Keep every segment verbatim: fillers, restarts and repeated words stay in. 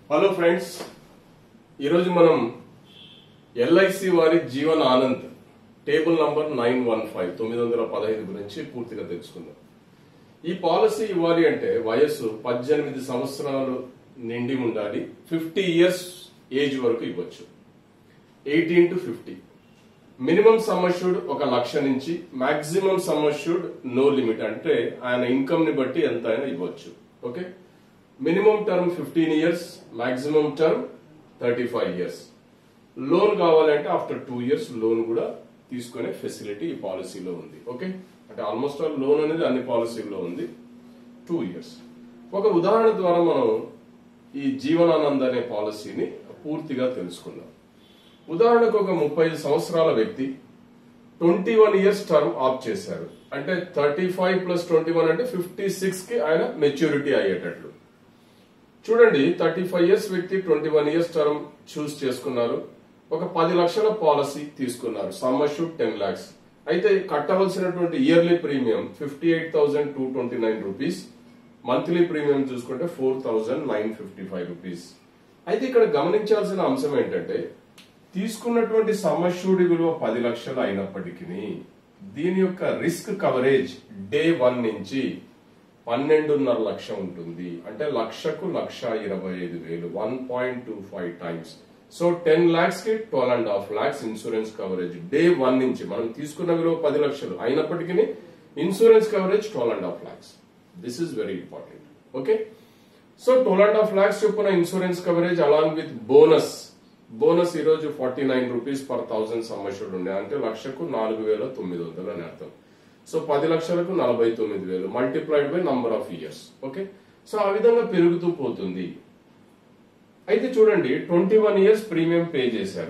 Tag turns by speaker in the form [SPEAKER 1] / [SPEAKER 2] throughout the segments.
[SPEAKER 1] Hello friends, ఈరోజు మనం LIC వారి Jeevan Anand table number nine one five తొమ్మిది వందల పదహైదు గురించి పూర్తిగా తెలుసుకుందాం. ఈ పాలసీ ఇవ్వాలి అంటే వయస్సు పద్దెనిమిది సంవత్సరాలు నిండి ఉండాలి. ఫిఫ్టీ ఇయర్స్ ఏజ్ వరకు ఇవ్వచ్చు. Eighteen to fifty minimum sum assured ఒక లక్ష నుంచి maximum sum assured no limit, అంటే ఆయన ఇన్కమ్ ని బట్టి ఎంత అయినా ఇవ్వచ్చు. Okay, minimum term fifteen years, maximum term thirty five years. Loan కావాలంటే ఆఫ్టర్ టూ ఇయర్స్ లోన్ కూడా తీసుకునే ఫెసిలిటీ ఈ పాలసీలో ఉంది. ఓకే, అంటే ఆల్మోస్ట్ ఆల్ లోన్ అనేది అన్ని పాలసీల్లో ఉంది. టూ ఇయర్స్ ఒక ఉదాహరణ ద్వారా మనం ఈ జీవనానంద్ అనే పాలసీని పూర్తిగా తెలుసుకుందాం. ఉదాహరణకు ఒక ముప్పై ఐదు సంవత్సరాల వ్యక్తి twenty one years term opt చేశారు. అంటే thirty five plus twenty one అంటే ఫిఫ్టీ సిక్స్ కి ఆయన మెచ్యూరిటీ అయ్యేటట్లు. చూడండి, థర్టీ ఫైవ్ ఇయర్స్ వ్యక్తి twenty one years term choose చేసుకున్నారు. ఒక పది లక్షల పాలసీ తీసుకున్నారు. Sum assured ten lakhs. అయితే కట్టవలసినటువంటి yearly premium fifty eight thousand two twenty nine rupees. Monthly premium చూసుకుంటే four thousand nine fifty five rupees. అయితే ఇక్కడ గమనించాల్సిన అంశం ఏంటంటే, తీసుకున్నటువంటి సమ్ అష్యూర్డ్ విలువ పది లక్షలు అయినప్పటికీ దీని యొక్క రిస్క్ కవరేజ్ డే వన్ నుంచి పన్నెండున్నర లక్ష ఉంటుంది. అంటే లక్షకు లక్ష ఇరవై ఐదు వేలు one point two five times. So ten lakhs కి twelve and half lakhs insurance coverage day one నుంచి. మనం తీసుకున్న విలువ పది లక్షలు అయినప్పటికీ insurance coverage twelve and half lakhs. This is very important. Okay, so twelve and half lakhs చొప్పున insurance coverage along with bonus. Bonus ఈ రోజు forty nine rupees per thousand sum assured ఉండే, అంటే లక్షకు నాలుగు వేల తొమ్మిది వందలు అని అర్థం. సో పది లక్షలకు నలభై తొమ్మిది వేలు multiplied by number of years. Okay, so ఆ విధంగా పెరుగుతూ పోతుంది. అయితే చూడండి, twenty one years premium pay చేశారు.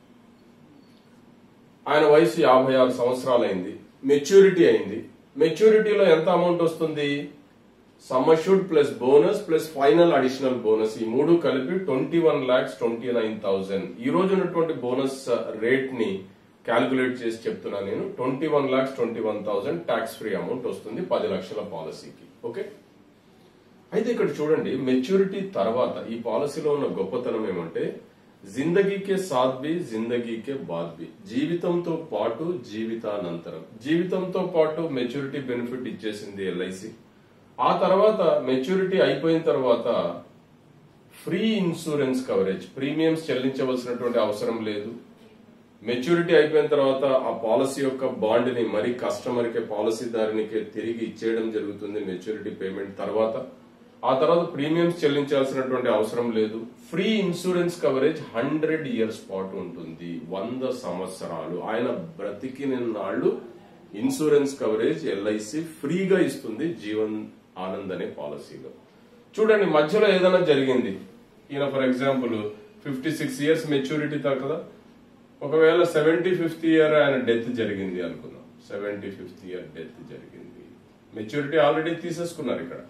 [SPEAKER 1] ఆయన వయసు యాభై ఆరు సంవత్సరాలైంది. మెచ్యూరిటీ అయింది. మెచ్యూరిటీలో ఎంత అమౌంట్ వస్తుంది? Sum assured plus bonus plus final additional bonus, ఈ మూడు కలిపి twenty one lakhs twenty nine thousand. ఈ రోజు ఉన్నటువంటి బోనస్ రేట్ ని క్యాల్కులేట్ చేసి చెప్తున్నా నేను. Twenty one lakhs twenty one thousand tax free amount వస్తుంది పది లక్షల పాలసీకి. ఓకే, అయితే ఇక్కడ చూడండి, మెచ్యూరిటీ తర్వాత ఈ పాలసీలో ఉన్న గొప్పతనం ఏమంటే, జిందగీకే సాత్ బి జిందగీకే బాద్ బి. జీవితంతో పాటు జీవితానంతరం. జీవితంతో పాటు మెచ్యూరిటీ బెనిఫిట్ ఇచ్చేసింది ఎల్ఐసి. ఆ తర్వాత మెచ్యూరిటీ అయిపోయిన తర్వాత ఫ్రీ ఇన్సూరెన్స్ కవరేజ్, ప్రీమియమ్స్ చెల్లించవలసినటువంటి అవసరం లేదు. మెచ్యూరిటీ అయిపోయిన తర్వాత ఆ పాలసీ యొక్క బాండ్ ని మరి కస్టమర్ కి, పాలసీదారునికే తిరిగి ఇచ్చేయడం జరుగుతుంది మెచ్యూరిటీ పేమెంట్ తర్వాత. ఆ తర్వాత ప్రీమియమ్స్ చెల్లించాల్సినటువంటి అవసరం లేదు. Free insurance coverage hundred years పాటు ఉంటుంది. వంద సంవత్సరాలు ఆయన బ్రతికిన నాళ్లు ఇన్సూరెన్స్ కవరేజ్ ఎల్ఐసి ఫ్రీగా ఇస్తుంది జీవన్ ఆనంద్ అనే పాలసీలో. చూడండి, మధ్యలో ఏదైనా జరిగింది, ఈయన for example fifty six years maturity కదా, ఒకవేళ సెవెంటీ ఫిఫ్త్ ఇయర్ ఆయన డెత్ జరిగింది అనుకుందాం. సెవెంటీ ఫిఫ్త్ ఇయర్ డెత్ జరిగింది. మెచ్యూరిటీ ఆల్రెడీ తీసేసుకున్నారు. ఇక్కడ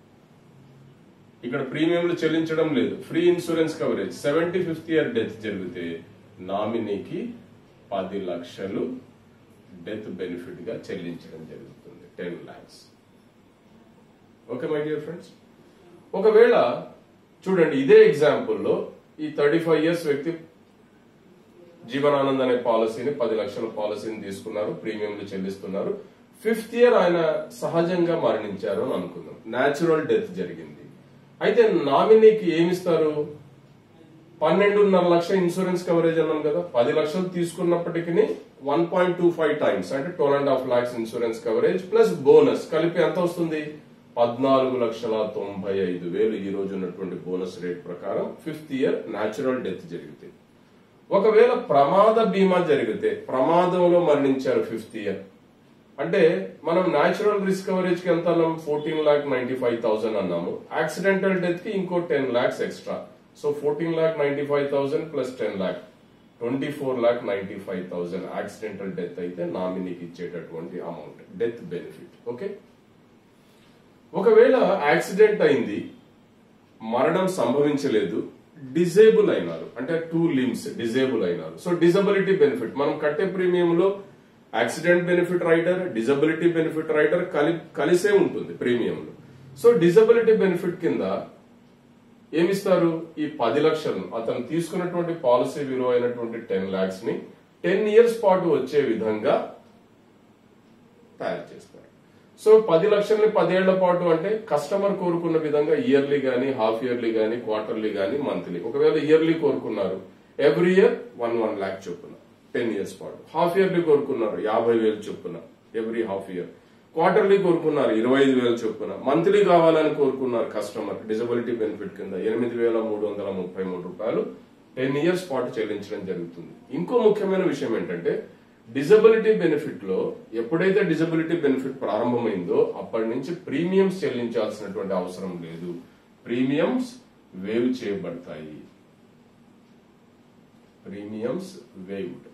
[SPEAKER 1] ఇక్కడ ప్రీమియంలు చెల్లించడం లేదు. Free insurance coverage. Seventy fifth year death జరిగితే నామినీకి పది లక్షలు డెత్ బెనిఫిట్ గా చెల్లించడం జరుగుతుంది, ten lakhs. Okay my dear friends, ఒకవేళ చూడండి, ఇదే ఎగ్జాంపుల్లో ఈ థర్టీ ఫైవ్ ఇయర్స్ వ్యక్తి జీవనానంద్ అనే పాలసీని, పది లక్షల పాలసీని తీసుకున్నారు, ప్రీమియంలు చెల్లిస్తున్నారు. ఫిఫ్త్ ఇయర్ ఆయన సహజంగా మరణించారు అని అనుకుందాం. న్యాచురల్ డెత్ జరిగింది. అయితే నామినీకి ఏమిస్తారు? పన్నెండున్నర లక్ష ఇన్సూరెన్స్ కవరేజ్ అన్నాం కదా. పది లక్షలు తీసుకున్నప్పటికీ one point two five times, అంటే twelve and half lakhs insurance coverage plus bonus కలిపి ఎంత వస్తుంది? పద్నాలుగు లక్షల తొంభై ఐదు వేలు ఈ రోజు ఉన్నటువంటి బోనస్ రేట్ ప్రకారం ఫిఫ్త్ ఇయర్ న్యాచురల్ డెత్ జరిగితే. ఒకవేళ ప్రమాద బీమా జరిగితే, ప్రమాదంలో మరణించారు ఫిఫ్త్ ఇయర్, అంటే మనం న్యాచురల్ రిస్క్ కవరేజ్ కి ఎంత అన్నాం? Fourteen lakh ninety five thousand అన్నాము. యాక్సిడెంటల్ డెత్ కి ఇంకో ten lakhs extra. So fourteen lakh ninety five thousand plus ten lakh twenty four lakh ninety five thousand accidental death అయితే నామినీకి ఇచ్చేటటువంటి అమౌంట్, డెత్ బెనిఫిట్. ఓకే, ఒకవేళ యాక్సిడెంట్ అయింది, మరణం సంభవించలేదు, డిజేబుల్ అయినారు, అంటే టూ లిమ్స్ డిజేబుల్ అయినారు. సో డిజబిలిటీ బెనిఫిట్, మనం కట్టే ప్రీమియంలో accident benefit rider, disability benefit rider కలి కలిసే ఉంటుంది ప్రీమియంలో. సో డిజబిలిటీ బెనిఫిట్ కింద ఏమిస్తారు? ఈ పది లక్షలను అతను తీసుకున్నటువంటి పాలసీ విలువ అయినటువంటి టెన్ లాక్స్ ని టెన్ ఇయర్స్ పాటు వచ్చే విధంగా తయారు చేస్తారు. సో పది లక్షల్ని పదేళ్ల పాటు అంటే కస్టమర్ కోరుకున్న విధంగా ఇయర్లీ గానీ, హాఫ్ ఇయర్లీ గానీ, క్వార్టర్లీ గానీ, మంత్లీ. ఒకవేళ ఇయర్లీ కోరుకున్నారు every year one one lakh చొప్పున టెన్ ఇయర్స్ పాటు. హాఫ్ ఇయర్లీ కోరుకున్నారు యాభై వేలు చొప్పున ఎవ్రీ హాఫ్ ఇయర్. క్వార్టర్లీ కోరుకున్నారు ఇరవై ఐదు వేలు చొప్పున. మంత్లీ కావాలని కోరుకున్నారు కస్టమర్ డిజబిలిటీ బెనిఫిట్ కింద ఎనిమిది వేల మూడు వందల ముప్పై మూడు రూపాయలు టెన్ ఇయర్స్ పాటు చెల్లించడం జరుగుతుంది. ఇంకో ముఖ్యమైన విషయం ఏంటంటే డిజబిలిటీ బెనిఫిట్ లో ఎప్పుడైతే డిజబిలిటీ బెనిఫిట్ ప్రారంభమైందో అప్పటి నుంచి ప్రీమియంస్ చెల్లించాల్సినటువంటి అవసరం లేదు. ప్రీమియంస్ వేవ్ చేయబడతాయి. Premiums waived.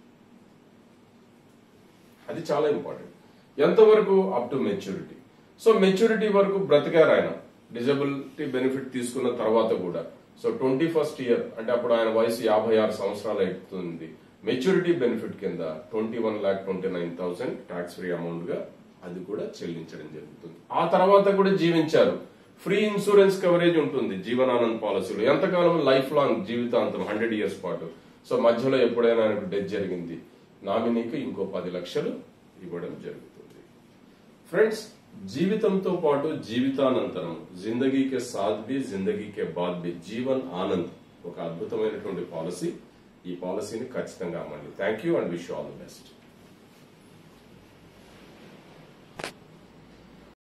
[SPEAKER 1] అది చాలా ఇంపార్టెంట్. ఎంతవరకు? Up to maturity. So maturity వరకు బ్రతికారు ఆయన డిజబిలిటీ బెనిఫిట్ తీసుకున్న తర్వాత కూడా. సో ట్వంటీ ఫస్ట్ ఇయర్ అంటే అప్పుడు ఆయన వయసు యాభై ఆరు సంవత్సరాలు అవుతుంది. మెచ్యూరిటీ బెనిఫిట్ కింద twenty one lakh twenty nine thousand tax free amount గా అది కూడా చెల్లించడం జరుగుతుంది. ఆ తర్వాత కూడా జీవించారు. ఫ్రీ ఇన్సూరెన్స్ కవరేజ్ ఉంటుంది జీవనానంద్ పాలసీలో. ఎంతకాలం? లైఫ్ లాంగ్, జీవితాంతం, హండ్రెడ్ ఇయర్స్ పాటు. సో మధ్యలో ఎప్పుడైనా ఆయనకు డెత్ జరిగింది, నామినీకి ఇంకో పది లక్షలు ఇవ్వడం జరుగుతుంది. ఫ్రెండ్స్, జీవితంతో పాటు జీవితానంతరం జిందగీకే సాథ్ బి జిందగీకే బాద్ బి జీవన్ ఆనంద్ ఒక అద్భుతమైనటువంటి పాలసీ. ఈ పాలసీని ఖచ్చితంగా అమ్మండి. Thank you and wish all the best.